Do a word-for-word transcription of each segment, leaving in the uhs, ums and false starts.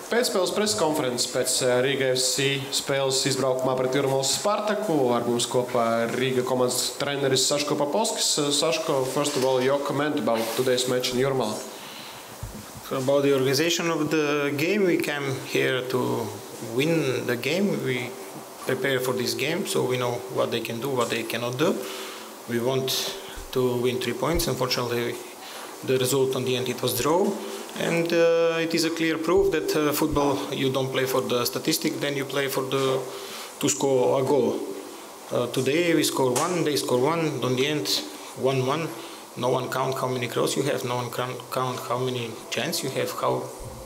Pēcspēles preskonferences pēc Riga F C spēles izbraukumā pret Jūrmalas Spartaku. Ar mums kopā Riga komandas treneris Saško Papovskis. Saško, first of all, your comment about today's match in Jūrmala. About the organization of the game, we came here to win the game. We prepare for this game, so we know what they can do, what they cannot do. We want to win three points. Unfortunately, the result on the end it was draw. And uh, it is a clear proof that uh, football, you don't play for the statistic, then you play for the to score a goal. Uh, today we score one, they score one, on the end one one. No one count how many crosses you have, no one count how many chances you have, how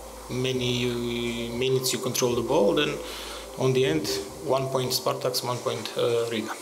many minutes you control the ball. Then on the end, one point Spartaks, one point uh, Riga.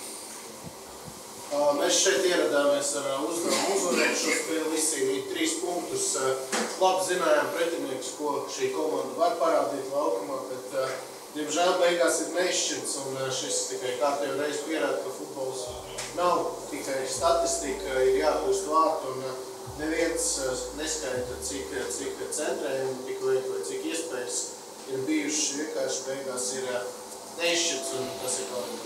Mēs šeit ieradāmies ar uzdevumu uzvarēt šo spēli, izcīnīt trīs punktus. Labi zinājām pretinieks, ko šī komanda var parādīt laukumā, bet, diemžēl, beigās ir neizšķirts, un šis tikai kārtējo reizi pierāda, ka futbols nav tikai statistika, ir jākļūst vārtu, un neviens neskaita, cik, cik centrējumi tik liek, vai cik iespējas ir bijušas, vienkārši beigās ir neizšķirts, un tas ir labi.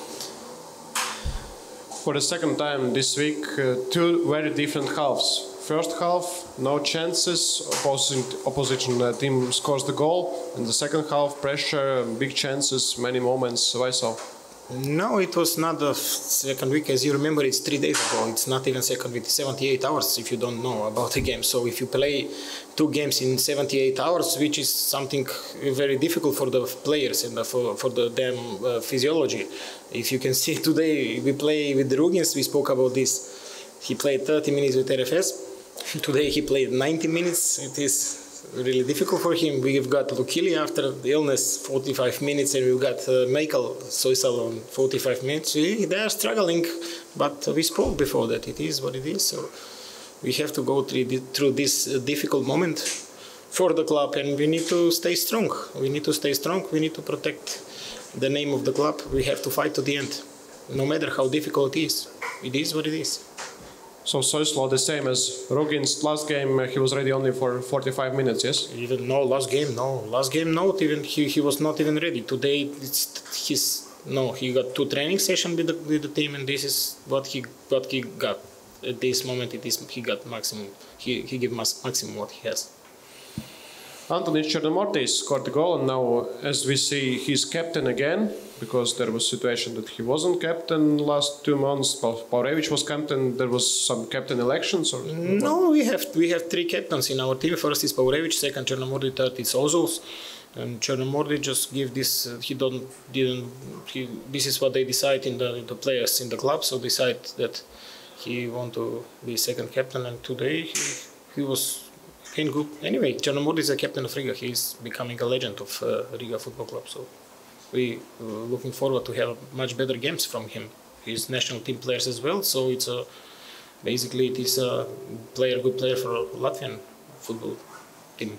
For the second time this week, uh, two very different halves. First half, no chances, opposing, opposition uh, team scores the goal. And the second half, pressure, big chances, many moments. Why so? No, it was not the second week. As you remember, it's three days ago. It's not even second week. It's seventy-eight hours if you don't know about the game. So if you play two games in seventy-eight hours, which is something very difficult for the players and for, for the damn uh, physiology. If you can see today, we play with the Rugins. We spoke about this. He played thirty minutes with R F S. Today he played ninety minutes. It is really difficult for him. We've got Lukili after the illness, forty-five minutes, and we've got uh, Michael Soisal on forty-five minutes. They are struggling, but we spoke before that. It is what it is. So we have to go through this difficult moment for the club, and we need to stay strong. We need to stay strong. We need to protect the name of the club. We have to fight to the end, no matter how difficult it is. It is what it is. So Soislo the same as Rugins. Last game uh, he was ready only for forty-five minutes, yes? Even no, last game no. Last game not even he, he was not even ready. Today it's his no, he got two training sessions with the, with the team, and this is what he what he got. At this moment it is he got maximum. He he gave maximum what he has. Antonis Chernomordis scored the goal, and now, as we see, he's captain again, because there was a situation that he wasn't captain last two months. Paurevich was captain. There was some captain elections, or no? We have we have three captains in our team. First is Paurevich, second Chernomordis, third is Ozuls. And Chernomordis just give this. Uh, he don't didn't. He, this is what they decide in the the players in the club. So decide that he want to be second captain. And today he, he was. Good. Anyway, Chernomordis is a captain of Riga. He is becoming a legend of uh, Riga Football Club. So we uh, looking forward to have much better games from him. He's national team players as well. So it's a basically it is a player, good player for Latvian football team.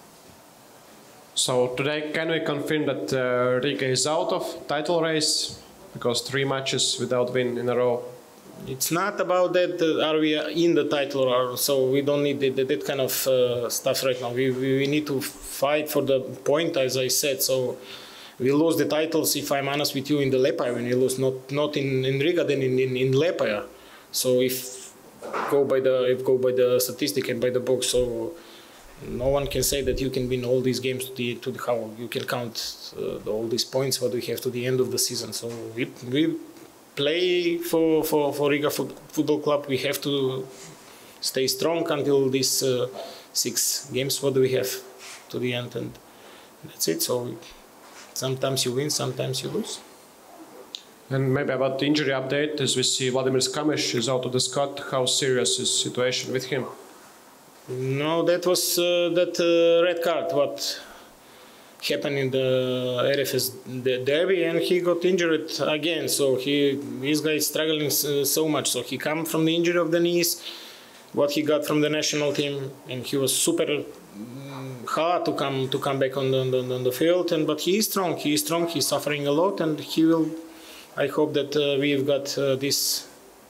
So today, can we confirm that uh, Riga is out of title race because three matches without win in a row? It's not about that, uh, are we in the title, or so we don't need that, that kind of uh, stuff right now. We, we, we need to fight for the point, as I said. So we lose the titles, if I'm honest with you, in the Liepaja when we lose, not not in, in Riga, then in, in, in Liepaja. So if go by the if go by the statistic and by the book, so no one can say that you can win all these games to the to the how you can count uh, all these points what we have to the end of the season. So we we. play for, for, for Riga Football Club. We have to stay strong until these uh, six games what do we have to the end, and that's it. So sometimes you win, sometimes you lose. And maybe about the injury update, as we see Vladimir Skamesh is out of the squad. How serious is the situation with him? No, that was uh, that uh, red card what happened in the R F S derby, and he got injured again. So he, this guy is struggling so much. So he come from the injury of the knees, what he got from the national team, and he was super hard to come to come back on the, on the, on the field. And but he is strong. He is strong. He's suffering a lot, and he will. I hope that uh, we've got uh, this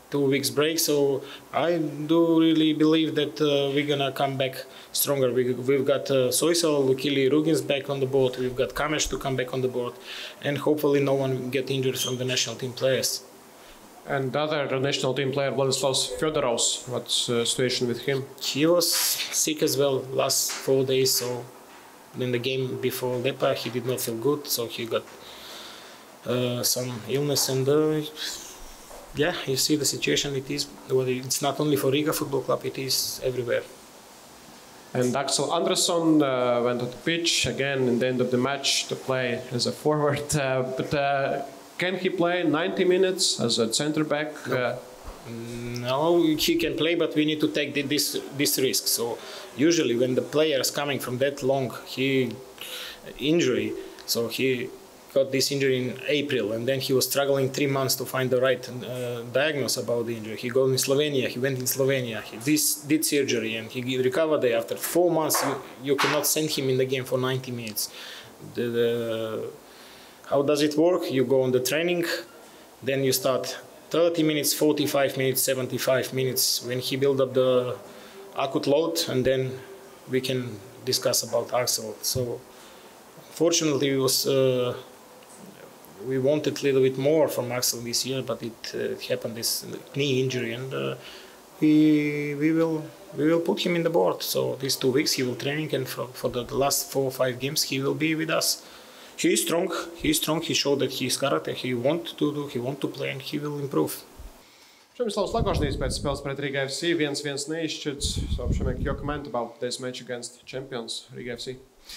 two weeks break. So I do really believe that uh, we're gonna come back stronger. We, we've got uh, Soysal, Kili Rugin's back on the board. We've got Kamesh to come back on the board, and hopefully no one will get injured from the national team players. And the other national team player, Vladislav Fyodorovs, what's the situation with him? He was sick as well last four days. So in the game before Lepa, he did not feel good. So he got uh, some illness, and uh, yeah, you see the situation. It is. Well, it's not only for Riga Football Club; it is everywhere. And Axel Andersson uh, went on the pitch again in the end of the match to play as a forward. Uh, but uh, can he play ninety minutes as a centre back? No. Uh, no, he can play, but we need to take the, this this risk. So usually when the player is coming from that long he injury, so he got this injury in April, and then he was struggling three months to find the right uh, diagnosis about the injury. He got in Slovenia, he went in Slovenia, he this, did surgery, and he recovered there. After four months, you, you cannot send him in the game for ninety minutes. The, the, how does it work? You go on the training, then you start thirty minutes, forty-five minutes, seventy-five minutes, when he build up the acute load, and then we can discuss about Axel. So fortunately, it was uh, we wanted a little bit more from Axel this year, but it, uh, it happened, this knee injury, and uh, we we will we will put him in the board. So these two weeks he will training, and for, for the last four or five games he will be with us. He is strong. He is strong. He showed that he is karate. He wants to do. He wants to play, and he will improve. Šemislavs Lagožnīs pēc spēles pret Riga F C viens viens neizšķirts. So, Šemek, your comment about this match against champions Riga F C?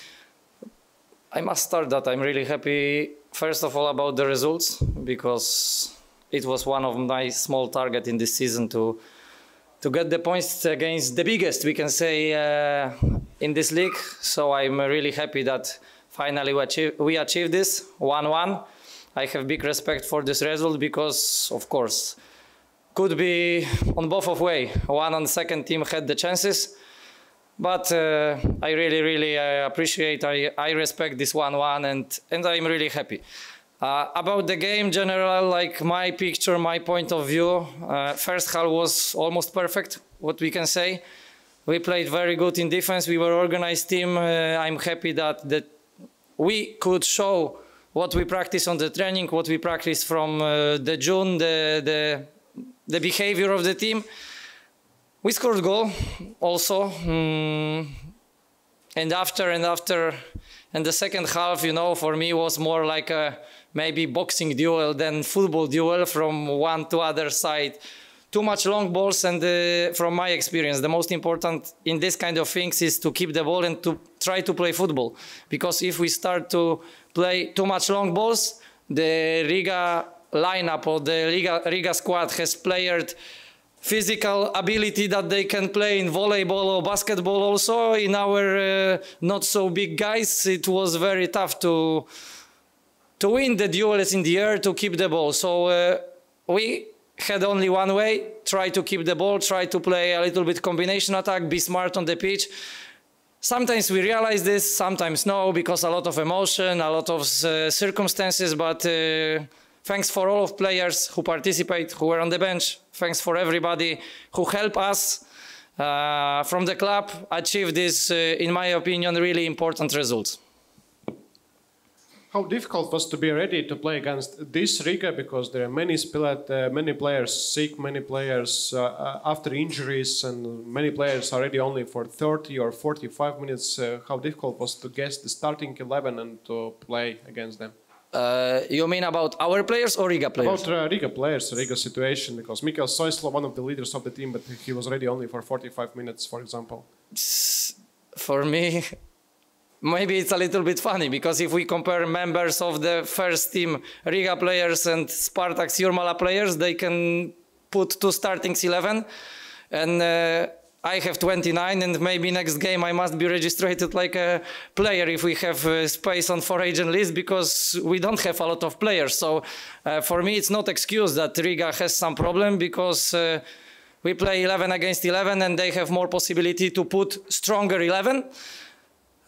I must start that I'm really happy, first of all, about the results, because it was one of my small targets in this season to to get the points against the biggest, we can say, uh, in this league. So I'm really happy that finally we achieve, we achieved this one one. I have big respect for this result because, of course, could be on both of way. One and second team had the chances. But uh, I really, really uh, appreciate, I, I respect this one one, and, and I'm really happy. Uh, about the game, general, like my picture, my point of view, uh, first half was almost perfect, what we can say. We played very good in defense, we were an organized team. Uh, I'm happy that, that we could show what we practice on the training, what we practice from uh, the June, the, the, the behavior of the team. We scored goal also, mm, and after and after, and the second half, you know, for me was more like a maybe boxing duel than football duel from one to other side. Too much long balls, and uh, from my experience, the most important in this kind of things is to keep the ball and to try to play football. Because if we start to play too much long balls, the Riga lineup or the Riga, Riga squad has played physical ability that they can play in volleyball or basketball also. In our uh, not so big guys, it was very tough to to win the duels in the air, to keep the ball. So uh, we had only one way: try to keep the ball, try to play a little bit combination attack, be smart on the pitch. Sometimes we realize this, sometimes no, because a lot of emotion, a lot of uh, circumstances, but uh, thanks for all of players who participate, who were on the bench. Thanks for everybody who helped us uh, from the club achieve this, uh, in my opinion, really important results. How difficult was to be ready to play against this Riga, because there are many uh, many players sick, many players uh, after injuries, and many players are ready only for thirty or forty-five minutes. Uh, how difficult was to guess the starting eleven and to play against them? Uh, you mean about our players or Riga players? About uh, Riga players, Riga situation, because Mikkel Soyslo, one of the leaders of the team, but he was ready only for forty-five minutes, for example. For me, maybe it's a little bit funny, because if we compare members of the first team, Riga players and Spartak Jurmala players, they can put two startings eleven, and uh, I have twenty-nine, and maybe next game I must be registered like a player if we have uh, space on four agent list, because we don't have a lot of players. So uh, for me it's not excuse that Riga has some problem, because uh, we play eleven against eleven and they have more possibility to put stronger eleven.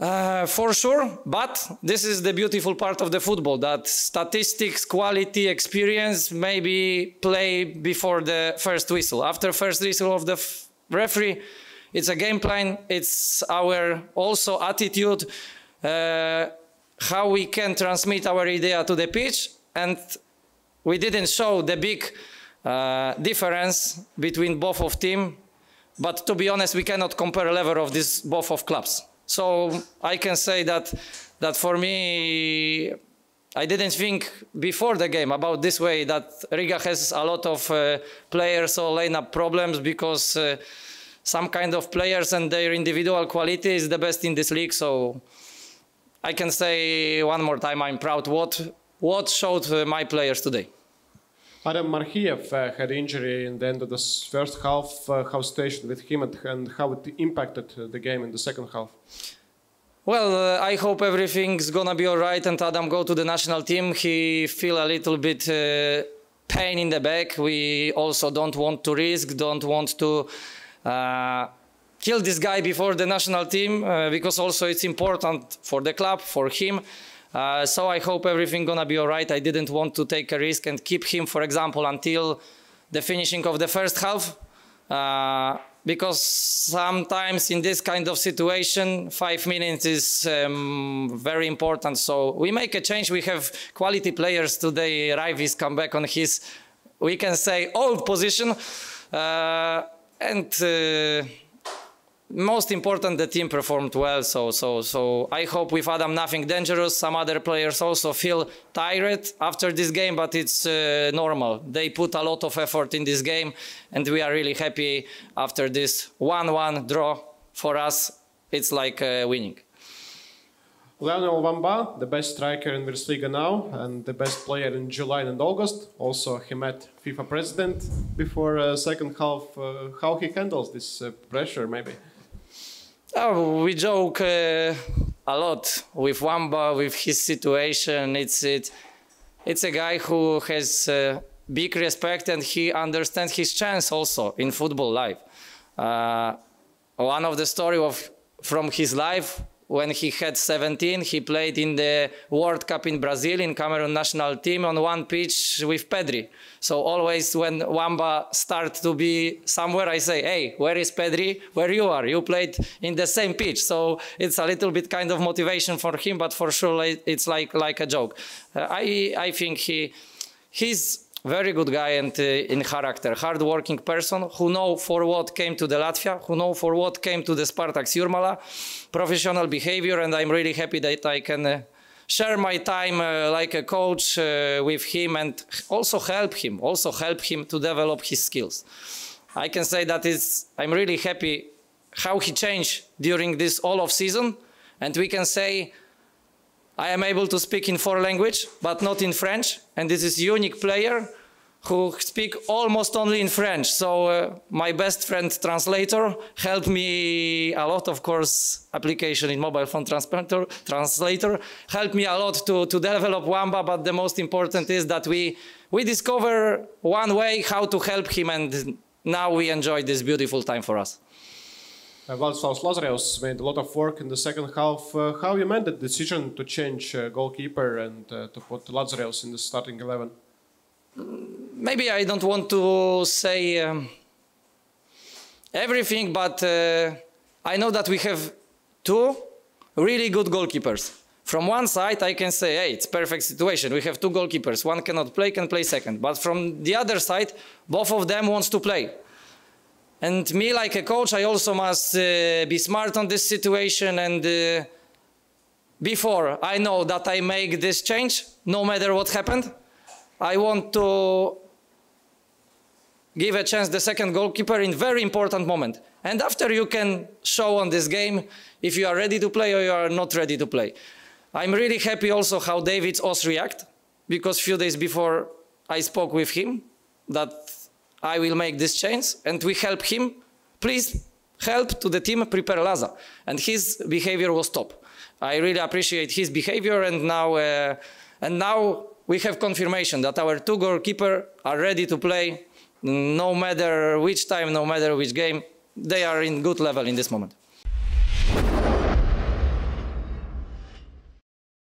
Uh, for sure, but this is the beautiful part of the football, that statistics, quality, experience maybe play before the first whistle. After first whistle of the f referee, it's a game plan, it's our also attitude, uh, how we can transmit our idea to the pitch, and we didn't show the big uh, difference between both of team, but to be honest, we cannot compare level of these both of clubs. So I can say that that for me, I didn't think before the game about this way, that Riga has a lot of uh, players or lineup problems, because uh, some kind of players and their individual quality is the best in this league. So I can say one more time, I'm proud what what showed uh, my players today. Adam Marhiev uh, had injury in the end of the first half. Uh, how situation with him and, and how it impacted uh, the game in the second half? Well, uh, I hope everything's gonna be all right and Adam go to the national team. He feel a little bit uh, pain in the back. We also don't want to risk, don't want to uh, kill this guy before the national team, uh, because also it's important for the club, for him. Uh, so I hope everything gonna be all right. I didn't want to take a risk and keep him, for example, until the finishing of the first half, uh, because sometimes in this kind of situation, five minutes is um, very important. So we make a change. We have quality players today. Raivis come back on his, we can say, old position, uh, and. Uh, Most important, the team performed well, so so so I hope with Adam nothing dangerous. Some other players also feel tired after this game, but it's uh, normal. They put a lot of effort in this game, and we are really happy after this one one draw. For us, it's like uh, winning. Lionel Wamba, the best striker in Virslīga now, and the best player in July and August. Also, he met FIFA president before uh, second half. Uh, how he handles this uh, pressure, maybe? Oh, we joke uh, a lot with Wamba, with his situation. It's it, it's a guy who has uh, big respect, and he understands his chance also in football life. Uh, one of the story of from his life, when he had seventeen, he played in the World Cup in Brazil, in Cameroon national team, on one pitch with Pedri. So always when Wamba starts to be somewhere, I say, hey, where is Pedri? Where you are? You played in the same pitch. So it's a little bit kind of motivation for him, but for sure it's like, like a joke. Uh, I, I think he, he's very good guy and uh, in character, hard-working person who know for what came to the Latvia, who know for what came to the Spartak Jūrmala, professional behavior, and I'm really happy that I can uh, share my time uh, like a coach uh, with him, and also help him, also help him to develop his skills. I can say that is, I'm really happy how he changed during this all of season, and we can say I am able to speak in four languages, but not in French. And this is a unique player who speak almost only in French. So uh, my best friend translator helped me a lot, of course, application in mobile phone translator, translator helped me a lot to, to develop Wamba, but the most important is that we, we discover one way how to help him, and now we enjoy this beautiful time for us. Uh, Vladislavs Lazarevs made a lot of work in the second half. Uh, how you made the decision to change uh, goalkeeper and uh, to put Lazarevs in the starting eleven? Maybe I don't want to say um, everything, but uh, I know that we have two really good goalkeepers. From one side, I can say, hey, it's perfect situation. We have two goalkeepers. One cannot play, can play second. But from the other side, both of them wants to play. And me, like a coach, I also must uh, be smart on this situation. And uh, before I know that I make this change, no matter what happened, I want to give a chance the second goalkeeper in very important moment. And after you can show on this game if you are ready to play or you are not ready to play. I'm really happy also how David Os react, because a few days before I spoke with him that I will make this change, and we help him. Please help to the team prepare Laza, and his behavior was top. I really appreciate his behavior, and now uh, and now we have confirmation that our two goalkeepers are ready to play, no matter which time, no matter which game. They are in good level in this moment.